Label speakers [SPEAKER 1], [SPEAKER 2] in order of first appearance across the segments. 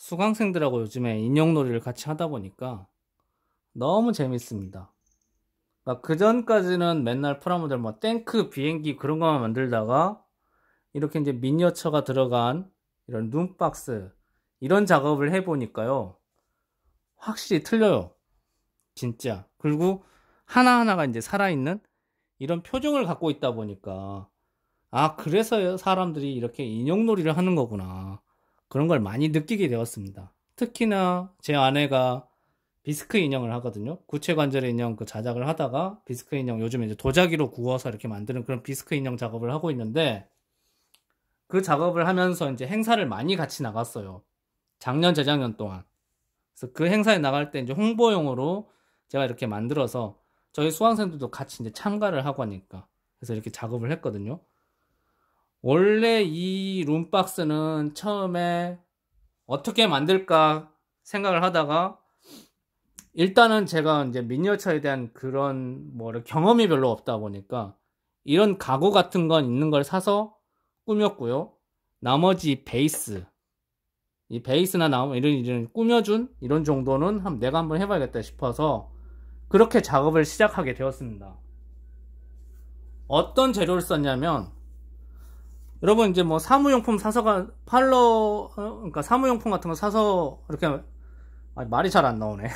[SPEAKER 1] 수강생들하고 요즘에 인형놀이를 같이 하다 보니까 너무 재밌습니다. 그 전까지는 맨날 프라모델 뭐 탱크, 비행기 그런 거만 만들다가 이렇게 이제 미니어처가 들어간 이런 룸박스 이런 작업을 해보니까요, 확실히 틀려요. 진짜. 그리고 하나하나가 이제 살아있는 이런 표정을 갖고 있다 보니까, 아, 그래서 사람들이 이렇게 인형놀이를 하는 거구나, 그런 걸 많이 느끼게 되었습니다. 특히나 제 아내가 비스크 인형을 하거든요. 구체관절의 인형 그 자작을 하다가 비스크 인형, 요즘 이제 도자기로 구워서 이렇게 만드는 그런 비스크 인형 작업을 하고 있는데, 그 작업을 하면서 이제 행사를 많이 같이 나갔어요. 작년, 재작년 동안. 그래서 그 행사에 나갈 때 이제 홍보용으로 제가 이렇게 만들어서 저희 수강생들도 같이 이제 참가를 하고 하니까, 그래서 이렇게 작업을 했거든요. 원래 이 룸박스는 처음에 어떻게 만들까 생각을 하다가, 일단은 제가 이제 미니어처에 대한 그런 뭐 경험이 별로 없다 보니까 이런 가구 같은 건 있는 걸 사서 꾸몄고요. 나머지 베이스, 이 베이스나 나무 이런 꾸며준 이런 정도는 내가 한번 해봐야겠다 싶어서 그렇게 작업을 시작하게 되었습니다. 어떤 재료를 썼냐면, 여러분 이제 뭐 사무용품 사서가 그러니까 사무용품 같은 거 사서 이렇게, 말이 잘 안 나오네.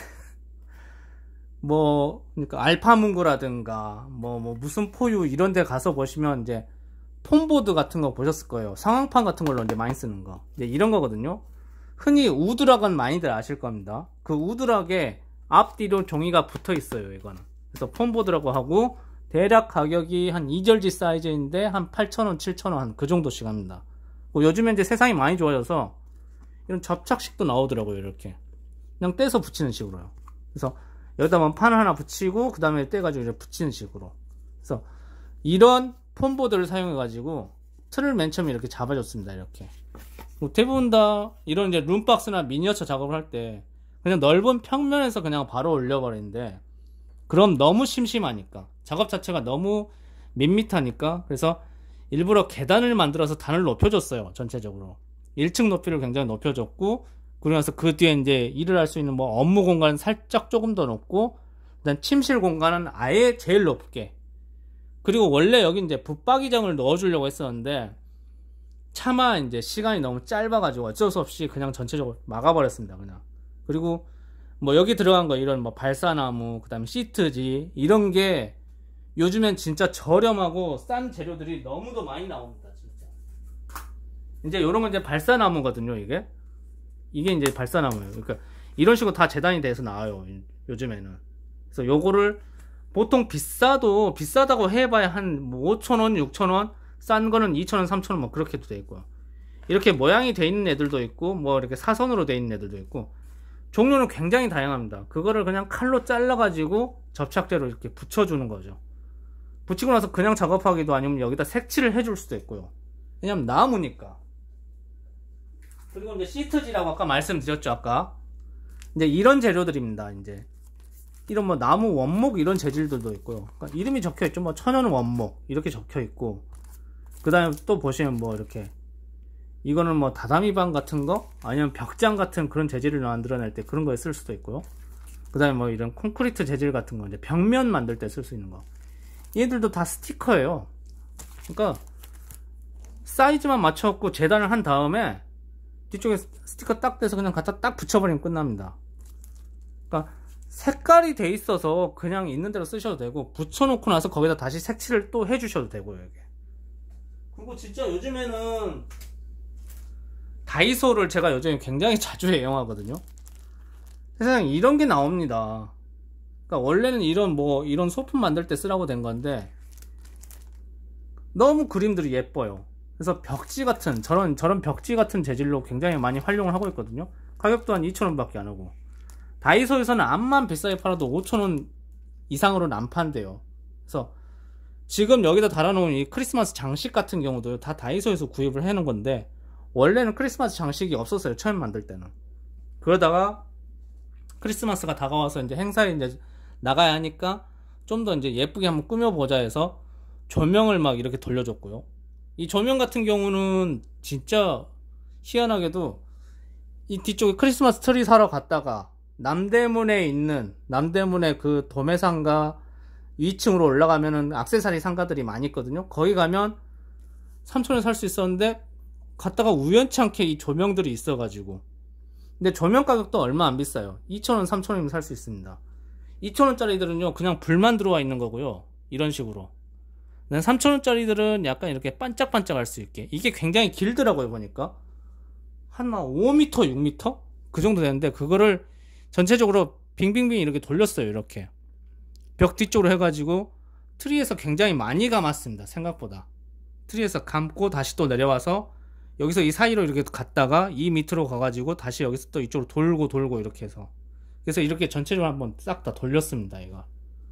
[SPEAKER 1] 뭐 그러니까 알파문구라든가 뭐 무슨 포유 이런 데 가서 보시면 이제 폼보드 같은 거 보셨을 거예요. 상황판 같은 걸로 이제 많이 쓰는 거. 이제 이런 거거든요. 흔히 우드락은 많이들 아실 겁니다. 그 우드락에 앞뒤로 종이가 붙어 있어요, 이거는. 그래서 폼보드라고 하고, 대략 가격이 한 2절지 사이즈인데 한 8,000원, 7,000원 한 그 정도씩 합니다. 요즘에 이제 세상이 많이 좋아져서 이런 접착식도 나오더라고요. 이렇게 그냥 떼서 붙이는 식으로요. 그래서 여기다 판 하나 붙이고 그 다음에 떼가지고 이제 붙이는 식으로. 그래서 이런 폼보드를 사용해 가지고 틀을 맨 처음에 이렇게 잡아줬습니다. 이렇게 대부분 다 이런 이제 룸박스나 미니어처 작업을 할 때 그냥 넓은 평면에서 그냥 바로 올려버리는데, 그럼 너무 심심하니까, 작업 자체가 너무 밋밋하니까, 그래서 일부러 계단을 만들어서 단을 높여줬어요. 전체적으로 1층 높이를 굉장히 높여줬고, 그러고 나서 그 뒤에 이제 일을 할 수 있는 뭐 업무 공간은 살짝 조금 더 높고, 일단 침실 공간은 아예 제일 높게. 그리고 원래 여기 이제 붙박이장을 넣어주려고 했었는데 차마 이제 시간이 너무 짧아가지고 어쩔 수 없이 그냥 전체적으로 막아버렸습니다. 그냥. 그리고 뭐 여기 들어간 거 이런 뭐 발사나무, 그 다음에 시트지, 이런 게 요즘엔 진짜 저렴하고 싼 재료들이 너무도 많이 나옵니다. 진짜. 이제 이런 건 이제 발사나무거든요. 이게 이제 발사나무예요. 그러니까 이런 식으로 다 재단이 돼서 나와요, 요즘에는. 그래서 요거를 보통 비싸다고 해봐야 한 5,000원, 6,000원, 싼 거는 2,000원, 3,000원 뭐 그렇게도 돼 있고요. 이렇게 모양이 돼 있는 애들도 있고, 뭐 이렇게 사선으로 돼 있는 애들도 있고, 종류는 굉장히 다양합니다. 그거를 그냥 칼로 잘라가지고 접착제로 이렇게 붙여주는 거죠. 붙이고 나서 그냥 작업하기도, 아니면 여기다 색칠을 해줄 수도 있고요. 왜냐면 나무니까. 그리고 이제 시트지라고 아까 말씀드렸죠. 아까 이제 이런 재료들입니다. 이제 이런 뭐 나무 원목 이런 재질들도 있고요. 그러니까 이름이 적혀 있죠. 뭐 천연 원목 이렇게 적혀 있고, 그 다음에 또 보시면 뭐 이렇게 이거는 뭐 다다미방 같은 거, 아니면 벽장 같은 그런 재질을 만들어낼 때 그런 거에 쓸 수도 있고요. 그 다음에 뭐 이런 콘크리트 재질 같은 거, 이제 벽면 만들 때 쓸 수 있는 거, 얘들도 다 스티커예요. 그러니까 사이즈만 맞춰갖고 재단을 한 다음에 뒤쪽에 스티커 딱 떼서 그냥 갖다 딱 붙여버리면 끝납니다. 그러니까 색깔이 돼 있어서 그냥 있는 대로 쓰셔도 되고, 붙여놓고 나서 거기다 다시 색칠을 또 해주셔도 되고요. 이게. 그리고 진짜 요즘에는 다이소를 제가 요즘에 굉장히 자주 애용하거든요. 세상에 이런 게 나옵니다. 그러니까 원래는 이런 소품 만들 때 쓰라고 된 건데 너무 그림들이 예뻐요. 그래서 벽지 같은 저런 벽지 같은 재질로 굉장히 많이 활용을 하고 있거든요. 가격도 한 2,000원 밖에 안 하고, 다이소에서는 암만 비싸게 팔아도 5,000원 이상으로는 안 판대요. 그래서 지금 여기다 달아놓은 이 크리스마스 장식 같은 경우도 다 다이소에서 구입을 해놓은 건데, 원래는 크리스마스 장식이 없었어요. 처음 만들 때는. 그러다가 크리스마스가 다가와서 이제 행사에 이제 나가야 하니까 좀 더 이제 예쁘게 한번 꾸며보자 해서 조명을 막 이렇게 돌려줬고요. 이 조명 같은 경우는 진짜 희한하게도 이 뒤쪽에 크리스마스 트리 사러 갔다가 남대문에 있는 남대문에 그 도매상가 2층으로 올라가면은 액세서리 상가들이 많이 있거든요. 거기 가면 3,000원에 살 수 있었는데 갔다가 우연치 않게 이 조명들이 있어가지고, 근데 조명 가격도 얼마 안 비싸요. 2,000원 3,000원이면 살 수 있습니다. 2,000원짜리들은요 그냥 불만 들어와 있는 거고요, 이런 식으로. 3,000원짜리들은 약간 이렇게 반짝반짝 할 수 있게, 이게 굉장히 길더라고요. 보니까 한 5m 6m 그 정도 되는데, 그거를 전체적으로 빙빙빙 이렇게 돌렸어요. 이렇게 벽 뒤쪽으로 해가지고 트리에서 굉장히 많이 감았습니다. 생각보다 트리에서 감고 다시 또 내려와서 여기서 이 사이로 이렇게 갔다가 이 밑으로 가가지고 다시 여기서 또 이쪽으로 돌고 이렇게 해서, 그래서 이렇게 전체적으로 한번 싹 다 돌렸습니다. 이거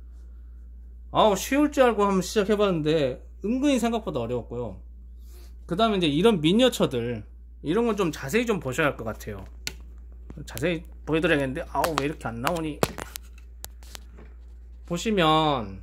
[SPEAKER 1] 쉬울 줄 알고 한번 시작해봤는데 은근히 생각보다 어려웠고요. 그 다음에 이제 이런 미니어처들, 이런 건 좀 자세히 좀 보셔야 할 것 같아요. 자세히 보여드려야겠는데 왜 이렇게 안 나오니. 보시면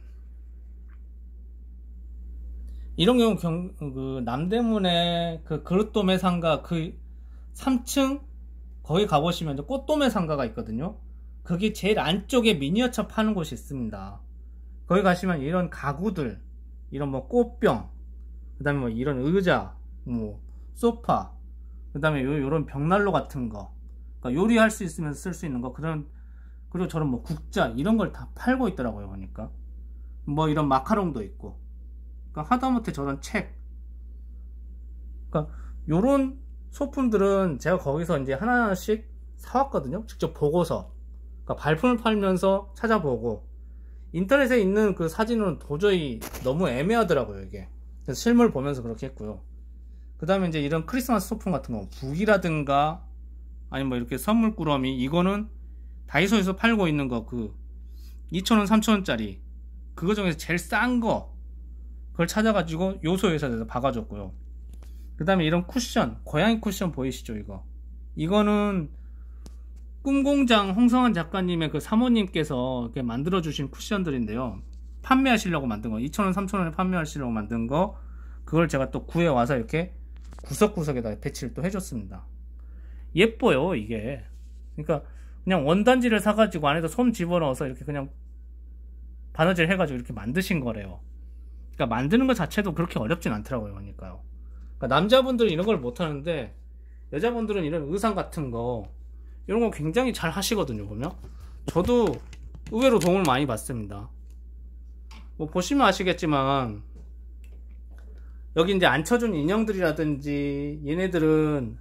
[SPEAKER 1] 이런 경우 그 남대문에 그 그릇도매 상가 그 3층 거기 가보시면 꽃도매 상가가 있거든요. 거기 제일 안쪽에 미니어처 파는 곳이 있습니다. 거기 가시면 이런 가구들, 이런 뭐 꽃병, 그 다음에 뭐 이런 의자, 뭐 소파, 그 다음에 요런 벽난로 같은 거, 그러니까 요리할 수 있으면 쓸 수 있는 거, 그리고 저런 뭐 국자 이런 걸 다 팔고 있더라고요. 보니까 뭐 이런 마카롱도 있고, 그러니까 하다못해 저런 책, 그러니까 요런 소품들은 제가 거기서 이제 하나씩 사왔거든요. 직접 보고서. 그러니까 발품을 팔면서 찾아보고, 인터넷에 있는 그 사진은 도저히 너무 애매하더라고요, 이게. 그래서 실물 보면서 그렇게 했고요. 그 다음에 이제 이런 크리스마스 소품 같은 거, 북이라든가 아니면 뭐 이렇게 선물 꾸러미, 이거는 다이소에서 팔고 있는 거, 그 2,000원 3,000원짜리 그거 중에서 제일 싼 거, 그걸 찾아가지고 요소회사에서 박아줬고요. 그 다음에 이런 쿠션, 고양이 쿠션 보이시죠? 이거는 꿈공장 홍성환 작가님의 그 사모님께서 이렇게 만들어주신 쿠션들인데요, 판매하시려고 만든 거, 2,000원 3,000원에 판매하시려고 만든 거, 그걸 제가 또 구해와서 이렇게 구석구석에다 배치를 또 해줬습니다. 예뻐요, 이게. 그러니까 그냥 원단지를 사가지고 안에다 손 집어넣어서 이렇게 그냥 바느질 해가지고 이렇게 만드신 거래요. 그러니까 만드는 것 자체도 그렇게 어렵진 않더라고요. 그러니까요. 그러니까 남자분들은 이런 걸 못하는데 여자분들은 이런 의상 같은 거, 이런 거 굉장히 잘 하시거든요. 보면 저도 의외로 도움을 많이 받습니다. 뭐 보시면 아시겠지만 여기 이제 앉혀준 인형들이라든지, 얘네들은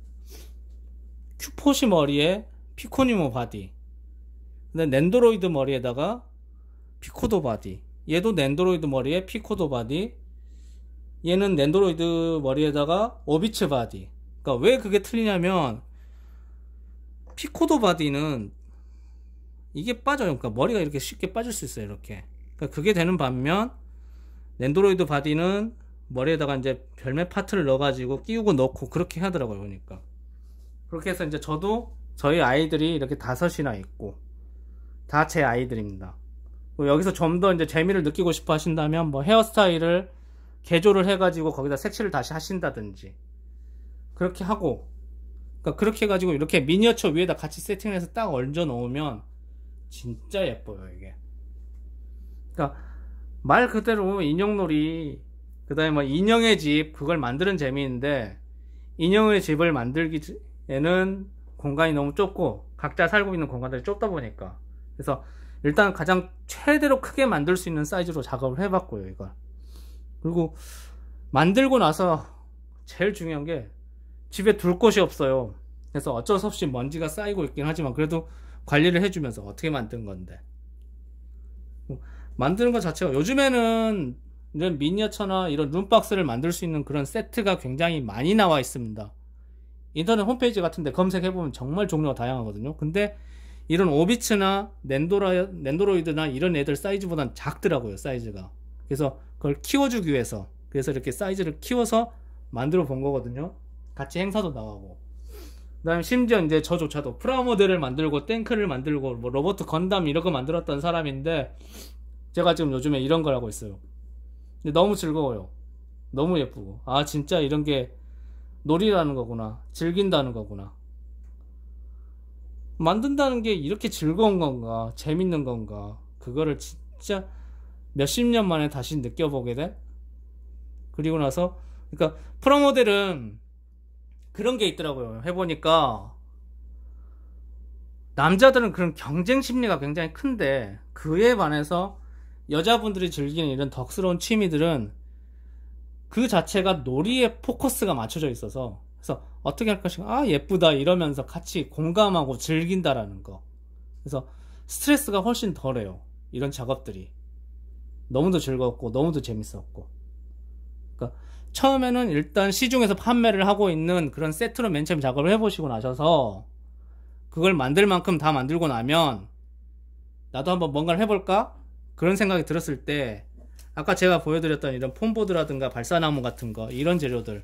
[SPEAKER 1] 큐포시 머리에 피코니모 바디, 근데 넨도로이드 머리에다가 피코도 바디, 얘도 넨도로이드 머리에 피코도 바디, 얘는 넨도로이드 머리에다가 오비츠 바디. 그러니까 왜 그게 틀리냐면 피코도 바디는 이게 빠져요. 그러니까 머리가 이렇게 쉽게 빠질 수 있어요. 이렇게. 그러니까 그게 되는 반면 넨도로이드 바디는 머리에다가 이제 별매 파트를 넣어가지고 끼우고 넣고 그렇게 하더라고요. 보니까. 그렇게 해서 이제 저도 저희 아이들이 이렇게 5이나 있고 다 제 아이들입니다. 여기서 좀 더 이제 재미를 느끼고 싶어 하신다면 뭐 헤어스타일을 개조를 해가지고 거기다 색칠을 다시 하신다든지 그렇게 하고, 그러니까 그렇게 해가지고 이렇게 미니어처 위에다 같이 세팅해서 딱 얹어 놓으면 진짜 예뻐요, 이게. 그러니까 말 그대로 인형놀이, 그 다음에 뭐 인형의 집, 그걸 만드는 재미인데, 인형의 집을 만들기에는 공간이 너무 좁고 각자 살고 있는 공간들이 좁다 보니까, 그래서 일단 가장 최대로 크게 만들 수 있는 사이즈로 작업을 해봤고요, 이걸. 그리고 만들고 나서 제일 중요한 게 집에 둘 곳이 없어요. 그래서 어쩔 수 없이 먼지가 쌓이고 있긴 하지만 그래도 관리를 해주면서 어떻게 만든 건데, 만드는 것 자체가, 요즘에는 이런 미니어처나 이런 룸박스를 만들 수 있는 그런 세트가 굉장히 많이 나와 있습니다. 인터넷 홈페이지 같은데 검색해보면 정말 종류가 다양하거든요. 근데 이런 오비츠나 넨도로이드나 이런 애들 사이즈보단 작더라고요, 사이즈가. 그래서 그걸 키워주기 위해서, 그래서 이렇게 사이즈를 키워서 만들어 본 거거든요. 같이 행사도 나가고. 그 다음에 심지어 이제 저조차도 프라모델을 만들고 탱크를 만들고 뭐 로버트 건담 이런 거 만들었던 사람인데, 제가 지금 요즘에 이런 걸 하고 있어요. 근데 너무 즐거워요. 너무 예쁘고, 아 진짜 이런 게 놀이라는 거구나, 즐긴다는 거구나. 만든다는 게 이렇게 즐거운 건가, 재밌는 건가, 그거를 진짜 몇십 년 만에 다시 느껴보게 돼. 그리고 나서, 그러니까 프라모델은 그런 게 있더라고요. 해보니까 남자들은 그런 경쟁 심리가 굉장히 큰데, 그에 반해서 여자분들이 즐기는 이런 덕스러운 취미들은 그 자체가 놀이에 포커스가 맞춰져 있어서, 그래서 어떻게 할 것인가, 아 예쁘다 이러면서 같이 공감하고 즐긴다라는 거. 그래서 스트레스가 훨씬 덜해요. 이런 작업들이 너무도 즐겁고 너무도 재밌었고. 그러니까 처음에는 일단 시중에서 판매를 하고 있는 그런 세트로 맨 처음 작업을 해보시고 나셔서, 그걸 만들 만큼 다 만들고 나면 나도 한번 뭔가를 해볼까? 그런 생각이 들었을 때, 아까 제가 보여드렸던 이런 폼보드라든가 발사나무 같은 거, 이런 재료들을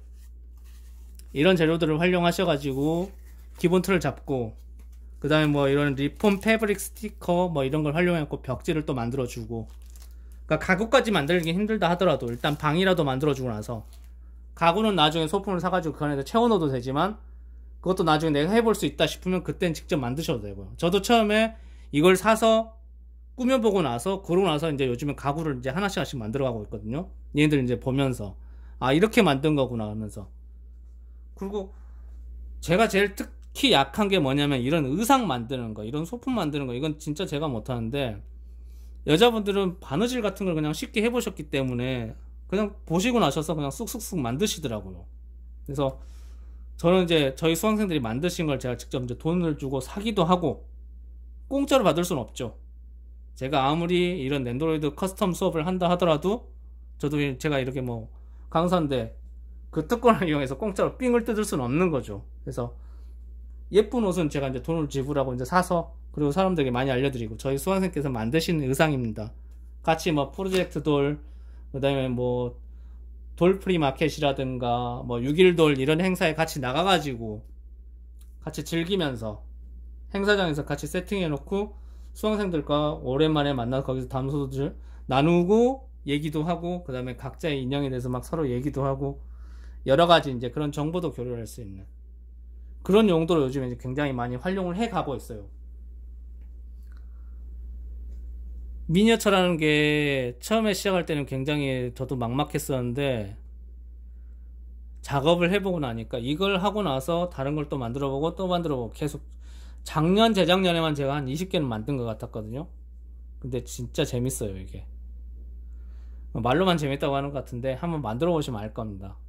[SPEAKER 1] 활용하셔가지고 기본 틀을 잡고, 그 다음에 뭐 이런 리폼 패브릭 스티커 뭐 이런 걸 활용해갖고 벽지를 또 만들어주고, 그러니까 가구까지 만들기 힘들다 하더라도 일단 방이라도 만들어주고 나서, 가구는 나중에 소품을 사가지고 그 안에다 채워넣어도 되지만, 그것도 나중에 내가 해볼 수 있다 싶으면 그땐 직접 만드셔도 되고요. 저도 처음에 이걸 사서 꾸며보고 나서, 그러고 나서 이제 요즘에 가구를 이제 하나씩 만들어가고 있거든요. 얘네들 이제 보면서, 아 이렇게 만든 거구나 하면서. 그리고 제가 제일 특히 약한 게 뭐냐면 이런 의상 만드는 거, 이런 소품 만드는 거, 이건 진짜 제가 못하는데, 여자분들은 바느질 같은 걸 그냥 쉽게 해보셨기 때문에 그냥 보시고 나셔서 그냥 쑥쑥쑥 만드시더라고요. 그래서 저는 이제 저희 수강생들이 만드신 걸 제가 직접 이제 돈을 주고 사기도 하고, 공짜로 받을 수는 없죠. 제가 아무리 이런 낸드로이드 커스텀 수업을 한다 하더라도, 저도 제가 이렇게 뭐 강사인데 그 특권을 이용해서 공짜로 삥을 뜯을 수는 없는 거죠. 그래서 예쁜 옷은 제가 이제 돈을 지불하고 이제 사서, 그리고 사람들에게 많이 알려드리고, 저희 수강생께서 만드신 의상입니다. 같이 뭐 프로젝트 돌, 그 다음에 뭐 돌프리 마켓이라든가 뭐 6.1돌 이런 행사에 같이 나가가지고 같이 즐기면서 행사장에서 같이 세팅해놓고 수강생들과 오랜만에 만나서 거기서 담소들 나누고 얘기도 하고, 그 다음에 각자의 인형에 대해서 막 서로 얘기도 하고, 여러가지 이제 그런 정보도 교류할 수 있는 그런 용도로 요즘에 이제 굉장히 많이 활용을 해 가고 있어요. 미니어처라는 게 처음에 시작할 때는 굉장히 저도 막막했었는데, 작업을 해보고 나니까 이걸 하고 나서 다른 걸 또 만들어보고 또 만들어보고, 계속 작년 재작년에만 제가 한 20개는 만든 것 같았거든요. 근데 진짜 재밌어요. 이게 말로만 재밌다고 하는 것 같은데 한번 만들어 보시면 알 겁니다.